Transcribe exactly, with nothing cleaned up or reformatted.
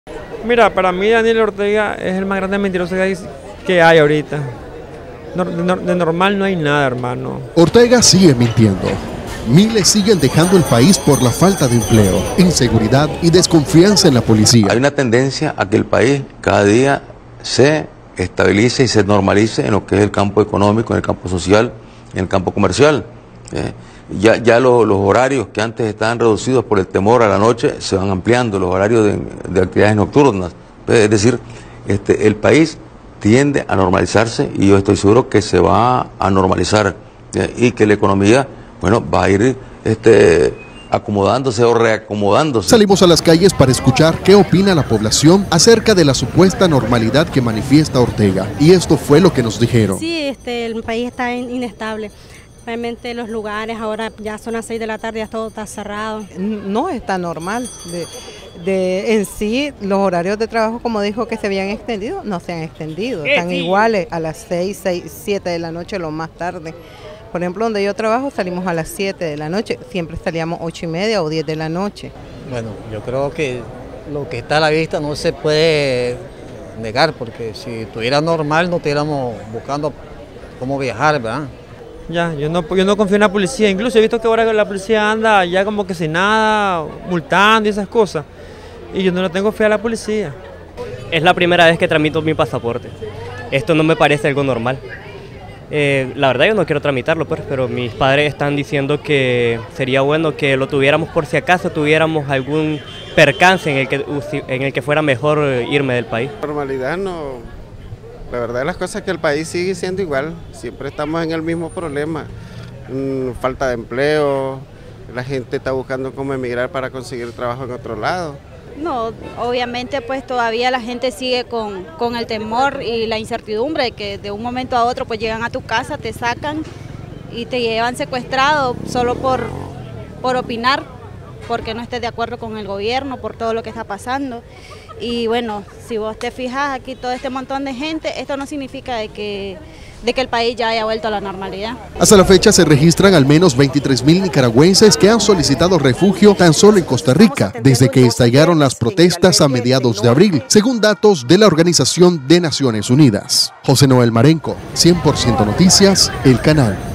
Mira, para mí Daniel Ortega es el más grande mentiroso que hay, que hay ahorita. No, de, de normal no hay nada, hermano. Ortega sigue mintiendo. Miles siguen dejando el país por la falta de empleo, inseguridad y desconfianza en la policía. Hay una tendencia a que el país cada día se estabilice y se normalice en lo que es el campo económico, en el campo social, en el campo comercial. ¿eh? Ya, ya lo, los horarios que antes estaban reducidos por el temor a la noche se van ampliando, los horarios de, de actividades nocturnas. Es decir, este, el país tiende a normalizarse y yo estoy seguro que se va a normalizar ¿eh? y que la economía, bueno, va a ir este, acomodándose o reacomodándose. Salimos a las calles para escuchar qué opina la población acerca de la supuesta normalidad que manifiesta Ortega. Y esto fue lo que nos dijeron. Sí, este, el país está inestable. Realmente los lugares ahora ya son las seis de la tarde, ya todo está cerrado. No está normal. De, de, en sí, los horarios de trabajo, como dijo que se habían extendido, no se han extendido. Están sí. iguales a las seis, seis, siete de la noche, lo más tarde. Por ejemplo, donde yo trabajo salimos a las siete de la noche, siempre salíamos ocho y media o diez de la noche. Bueno, yo creo que lo que está a la vista no se puede negar, porque si estuviera normal no estuviéramos buscando cómo viajar, ¿verdad? Ya, yo no, yo no confío en la policía, incluso he visto que ahora la policía anda ya como que sin nada, multando y esas cosas, y yo no le tengo fe a la policía. Es la primera vez que tramito mi pasaporte, esto no me parece algo normal. Eh, la verdad yo no quiero tramitarlo, pues, pero mis padres están diciendo que sería bueno que lo tuviéramos por si acaso tuviéramos algún percance en el que, en el que fuera mejor irme del país. Normalidad no, la verdad de las cosas es que el país sigue siendo igual, siempre estamos en el mismo problema, mm, falta de empleo, la gente está buscando cómo emigrar para conseguir trabajo en otro lado. No, obviamente pues todavía la gente sigue con, con el temor y la incertidumbre de que de un momento a otro pues llegan a tu casa, te sacan y te llevan secuestrado solo por, por opinar, porque no estés de acuerdo con el gobierno, por todo lo que está pasando. Y bueno, si vos te fijas aquí todo este montón de gente, esto no significa de que, de que el país ya haya vuelto a la normalidad. Hasta la fecha se registran al menos veintitrés mil nicaragüenses que han solicitado refugio tan solo en Costa Rica, desde que estallaron las protestas a mediados de abril, según datos de la Organización de Naciones Unidas. José Noel Marenco, cien por ciento Noticias, El Canal.